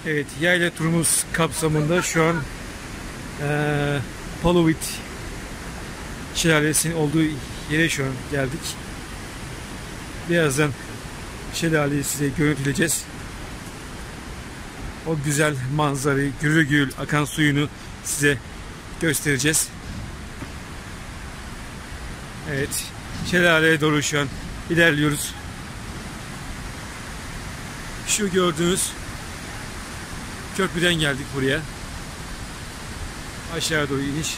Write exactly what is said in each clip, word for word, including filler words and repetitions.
Evet, yayla turumuz kapsamında şu an ee, Palovit Şelalesi'nin olduğu yere şu an geldik. Birazdan şelaleyi size görüntüleyeceğiz. O güzel manzarayı, gürül gürül akan suyunu size göstereceğiz. Evet, şelaleye doğru şu an ilerliyoruz. Şu gördüğünüz köprüden geldik buraya. Aşağı doğru iniş.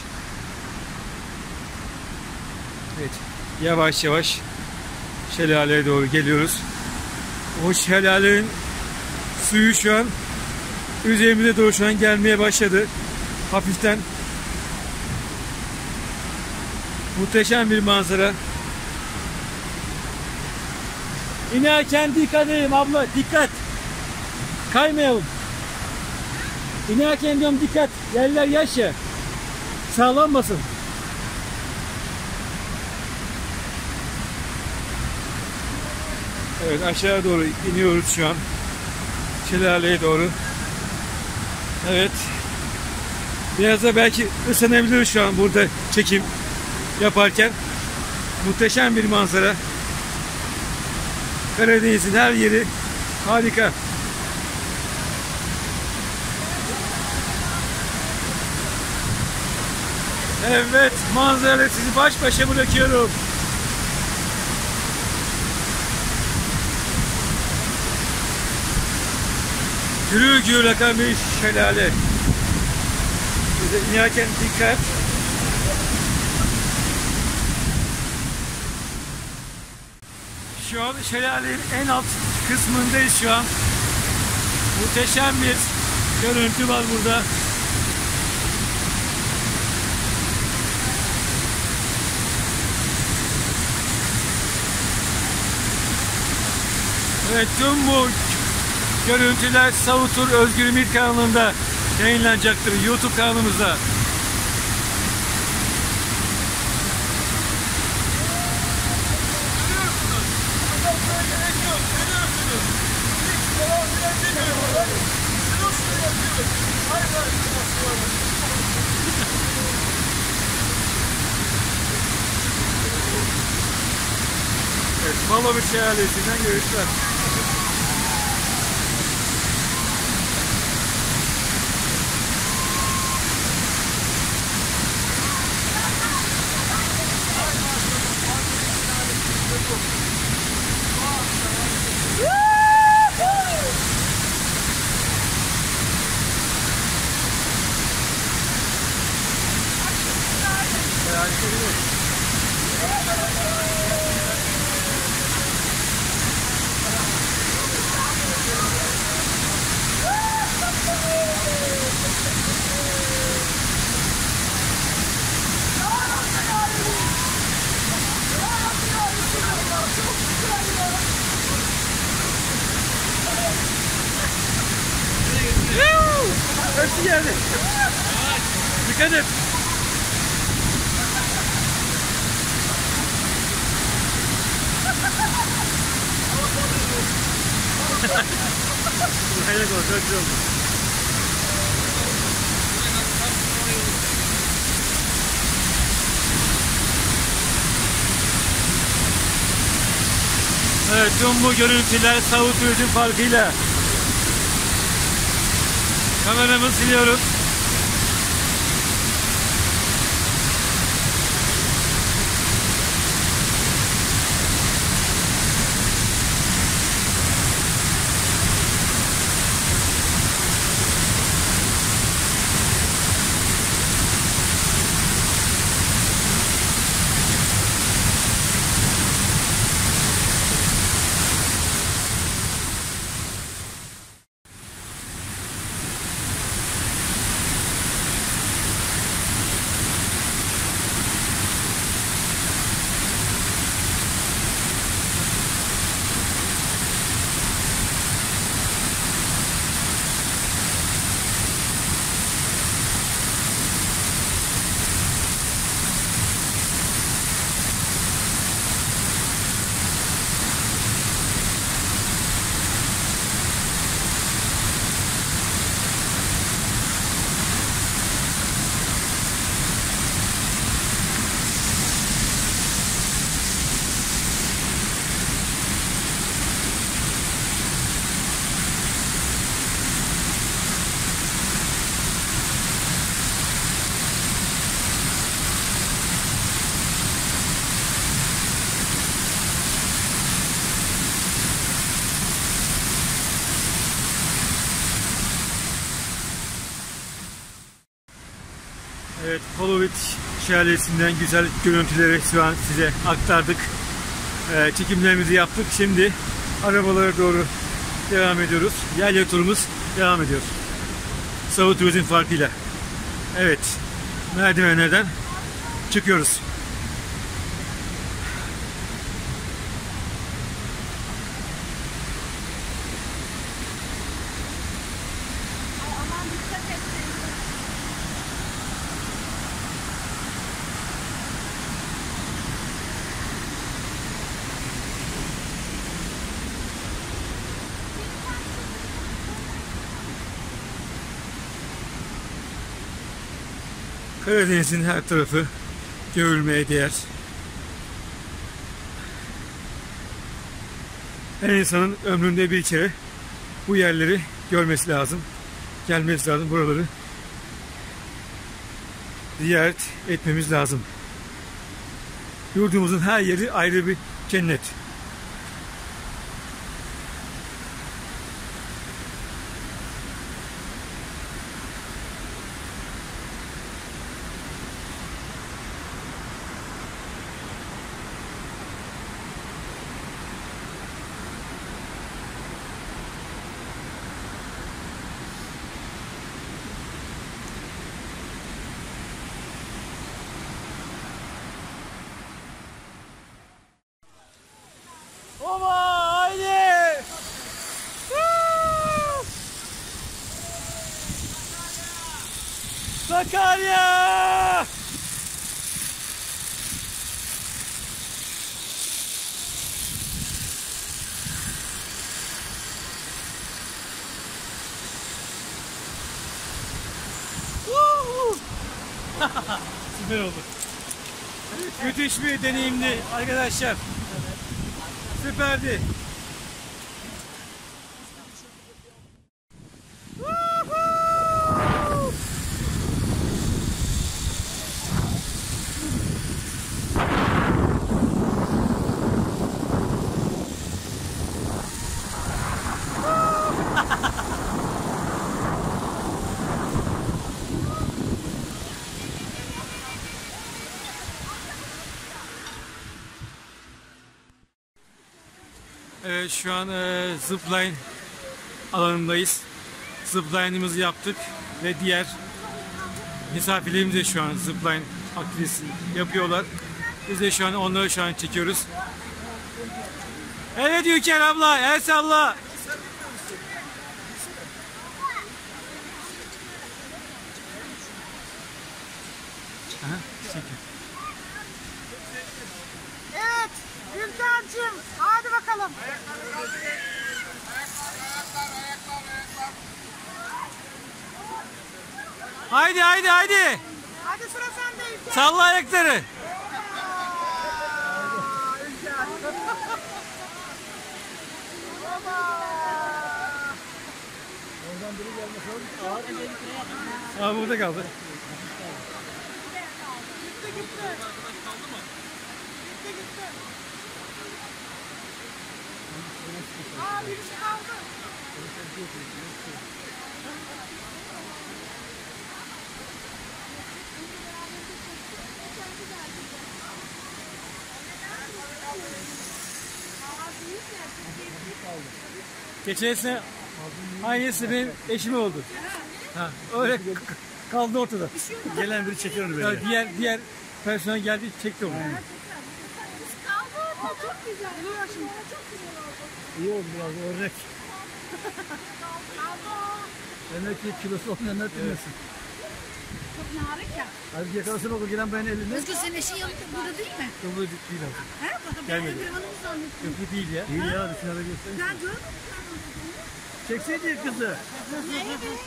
Evet, yavaş yavaş şelaleye doğru geliyoruz. O şelalenin suyu şu an üzerimize doğru şu an gelmeye başladı. Hafiften. Muhteşem bir manzara. İnerken dikkat edin abla, dikkat. Kaymayalım. İnerken diyorum dikkat. Yerler yaş ya. Sağlanmasın. Evet, aşağı doğru iniyoruz şu an. Şelaleye doğru. Evet. Biraz da belki ısınabiliriz şu an burada çekim yaparken. Muhteşem bir manzara. Karadeniz'in her yeri harika. Evet, manzarayla sizi baş başa bırakıyorum. Gürül gürül akan bir şelale. Bize inerken dikkat. Şu an şelalenin en alt kısmındayız şu an. Muhteşem bir görüntü var burada. Evet, tüm bu görüntüler Savutur Özgür Ümit kanalında yayınlanacaktır. YouTube kanalımızda. Evet, Palovit Şelalesi'nden görüşler. Hepsi geldi. Dikkat et. Buraya koy, çok güzel oldu. Evet, tüm bu görüntüler Savut Turizm Parkı'yla. Kameramızı siliyoruz. Evet, Palovit Şelalesi'nden güzel görüntüleri şu an size aktardık. Ee, çekimlerimizi yaptık. Şimdi arabalara doğru devam ediyoruz. Yayla turumuz devam ediyor. Savu Turizm farkıyla. Evet, merdivenlerden çıkıyoruz. Karadeniz'in her tarafı görülmeye değer. Her insanın ömründe bir kere bu yerleri görmesi lazım. Gelmesi lazım, buraları ziyaret etmemiz lazım. Yurdumuzun her yeri ayrı bir cennet. Oba haydi! Sakarya! Süper oldu. Müthiş bir deneyimdi arkadaşlar. Süperdi. Evet, şu an e, zipline alanındayız. Zipline'ımızı yaptık ve diğer misafirlerimiz de şu an zipline aktivitesi yapıyorlar. Biz de şu an onları şu an çekiyoruz. Evet Yüker abla, el salla. Aha, çekiyor. Evet, Gülcan'cığım, hadi bakalım. Haydi haydi haydi. Hadi sıra sende İlker. Salla ayakları. Oradan biri gelmesi ağır. Aa, burada kaldı. Gitti gitti. Gitti gitti. Aa, birisi kaldı. Geçen sene aynısı benim eşim oldu. Ha, öyle k- kaldı ortada. Gelen biri çekiyor onu Ya böyle. diğer diğer personel geldi çekti onu. Kaldı. O çok güzel. Oluyor şimdi. Çok güzel oldu. İyi oldu biraz örnek. Kaldı. Demek ki kilosu olmayanlar bilmesin. Çok narik ya. Hadi yakalasın oku gelen benim elimde. Özgür senin eşin yanında burada değil mi? Kabul değil artık. He? Bak ben Gelmedi. Özgür Hanım'ı zannettim. Yok, bu değil ya. İyi ya dışarıda göstereyim. Ben görmedim. Çekseydi kızı. Evet.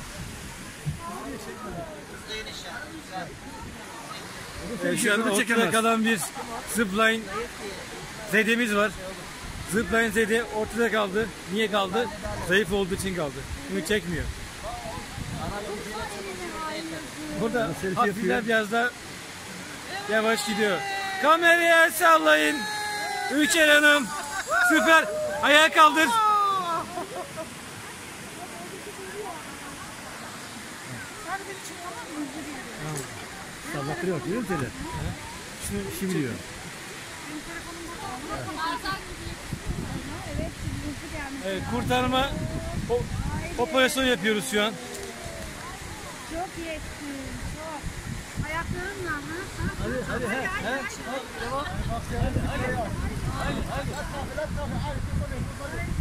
Ee, şu an ortada kalan bir zipline zedemiz var. Zipline zede ortada kaldı. Niye kaldı? Zayıf olduğu için kaldı. Bunu çekmiyor. Burada Selfie hafifler yapıyor. biraz da yavaş gidiyor. Kameraya el sallayın. Ülker Hanım. Süper. Ayağa kaldır. Sen beni çık tamam mı? Özgür geliyor. Bakıyor bak görüyor musun seni? Şunu İşi biliyor. Evet, bizimki gelmiş. Evet, kurtarma o, operasyon yapıyoruz şu an. Çok iyi ettin, çok. Ayaklarınla, ha? ha? Hadi hadi he he. Devam. Hadi hadi. Hadi hadi.